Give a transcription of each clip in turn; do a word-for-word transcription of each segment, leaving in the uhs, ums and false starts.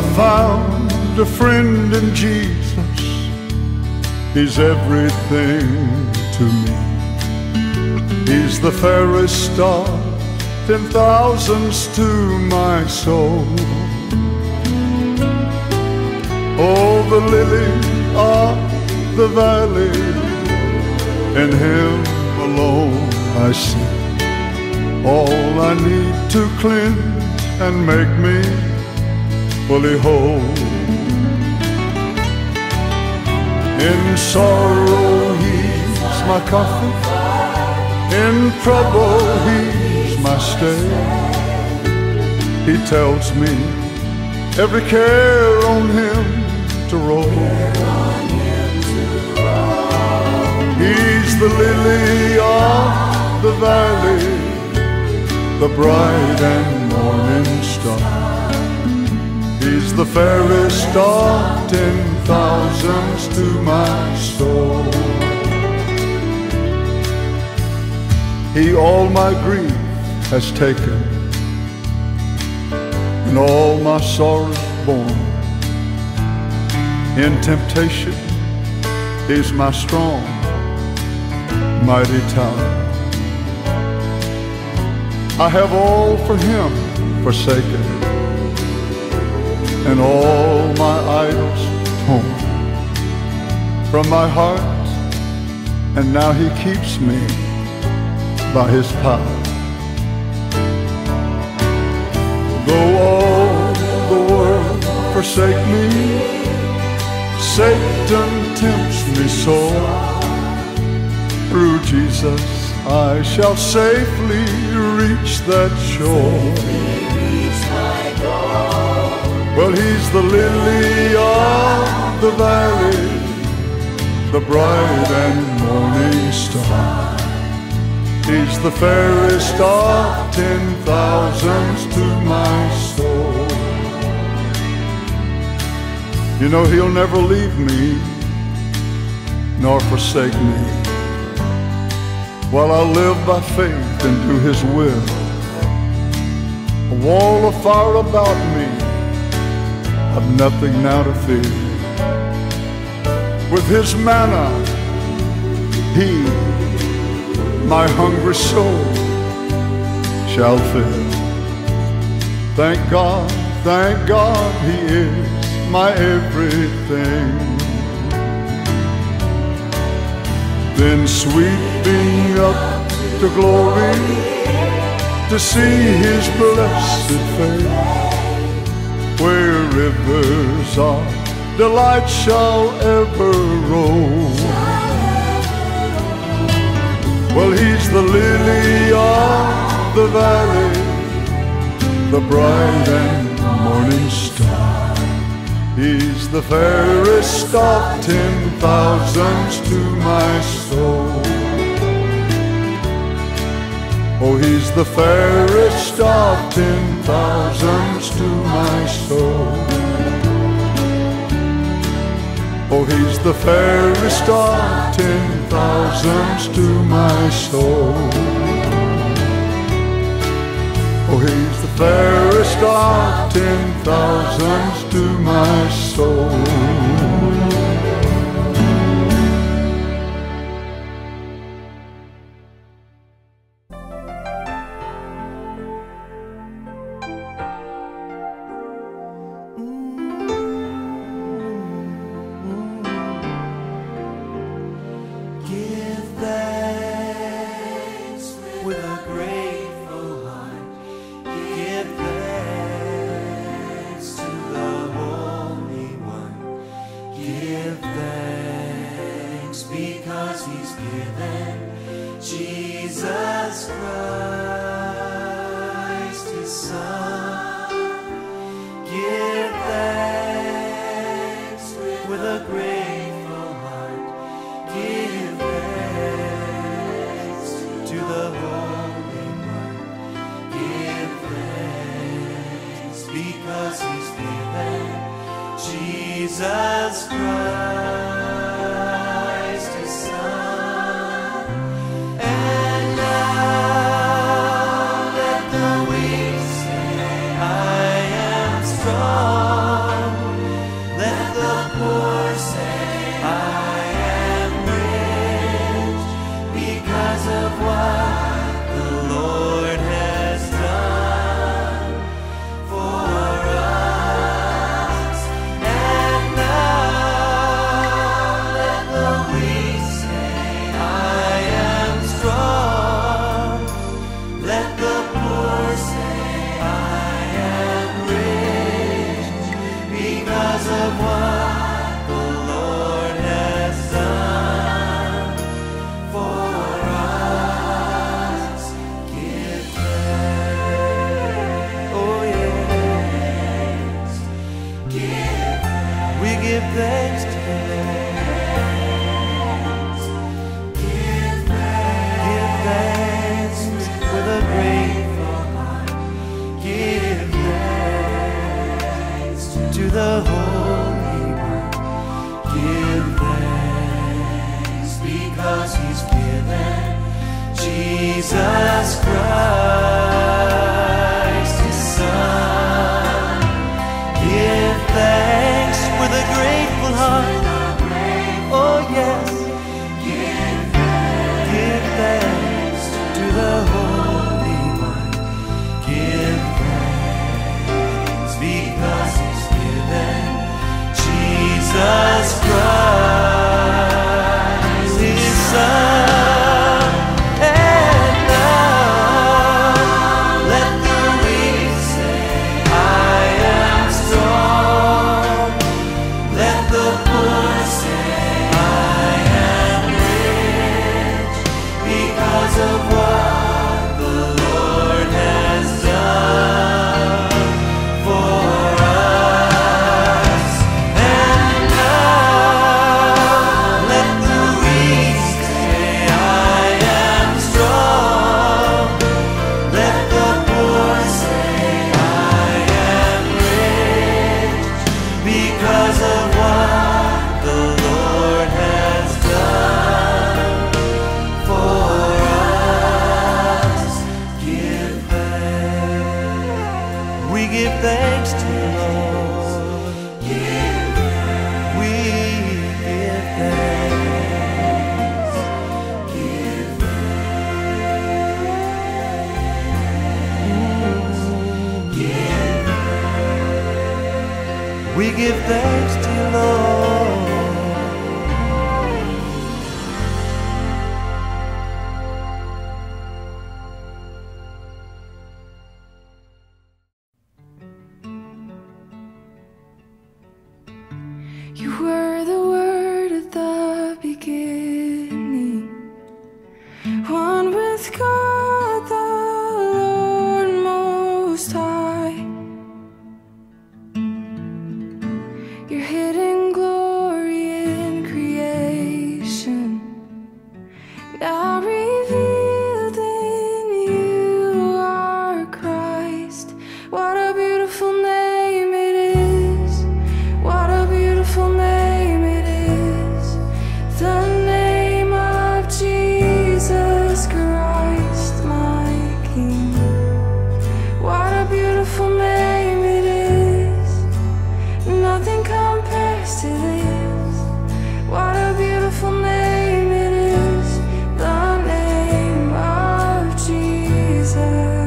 found a friend in Jesus. He's everything to me. He's the fairest star, ten thousands to my soul. Oh, the lily of the valley, in Him alone I see all I need to cleanse and make me fully whole. In sorrow He's my comfort, in trouble He's my stay. He tells me every care on Him to roll. He's the lily of the valley, the bright and morning star. He's the fairest of ten thousands to my soul. He all my grief has taken, and all my sorrows borne. In temptation He's my strong, mighty tower. I have all for Him forsaken, and all my idols torn from my heart, and now He keeps me by His power. Though all the world forsake me, Satan tempts me sore. Through Jesus I shall safely reach that shore. Well, He's the lily of the valley, the bright and morning star. He's the fairest of ten thousands to my soul. You know He'll never leave me nor forsake me, while I live by faith and do His will. A wall of fire about me, I've nothing now to fear. With His manna He my hungry soul shall fill. Thank God, thank God, He is my everything. Then sweeping up to glory, to see His blessed face, where rivers of delight shall ever roll. Well, He's the lily of the valley, the bright and morning star. He's the fairest of ten thousands to my soul. Oh, He's the fairest of ten thousands to my soul. Oh, He's the fairest of ten thousands to my soul. Oh, He's the fairest of ten thousands to my soul. And now He's given Jesus Christ, His Son. Give thanks with a grateful heart. Oh yes, give thanks, give thanks to the Holy One. Give thanks because He's given Jesus Christ, His Son. And now let the weak say, I am strong. Let the poor say, I am rich, because of what the Lord has done for us. And now let the weak say, I am strong. Let the poor say, I am rich, because of what the Lord has done for us. Give thanks. We give thanks to the Lord. We give thanks. Give thanks. Give thanks. We give thanks to the Lord. You were the Word at the beginning, one with God the Lord Most High. Your hidden glory in creation, now revealed in you are Christ. What a beautiful name it is. What a beautiful name it is. The name of Jesus Christ, my King. What a beautiful name it is. Nothing compares to this. What a beautiful name it is. The name of Jesus.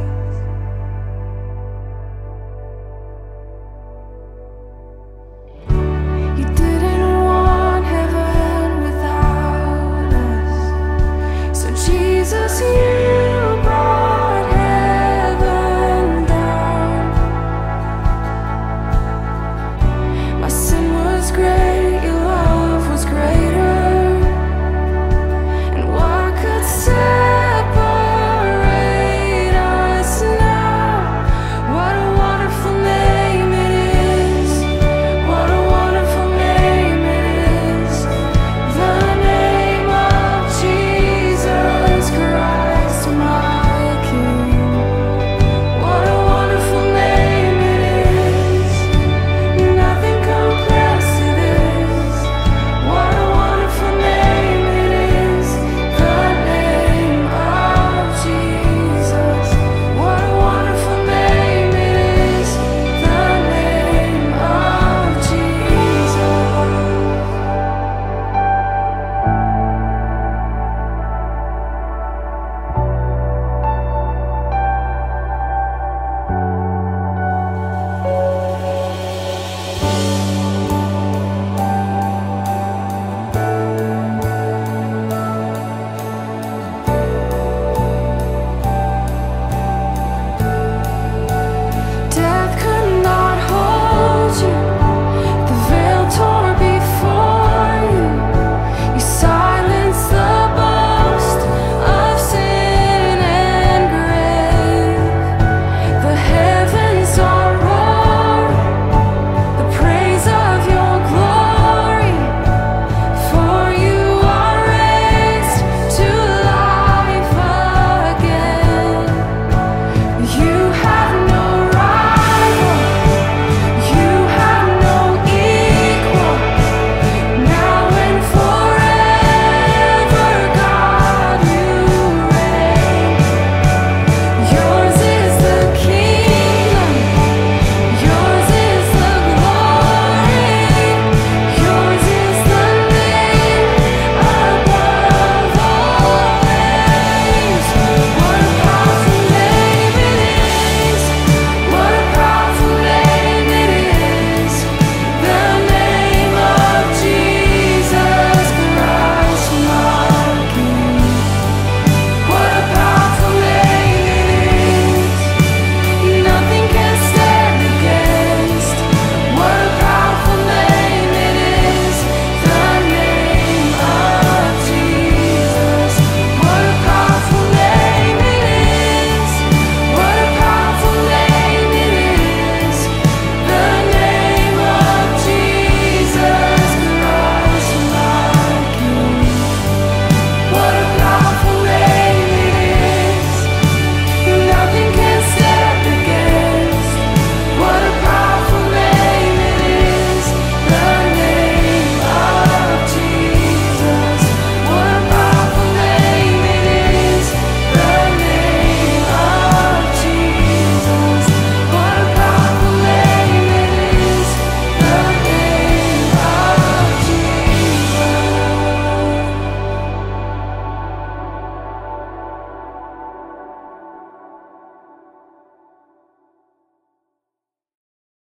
You didn't want heaven without us, so Jesus, you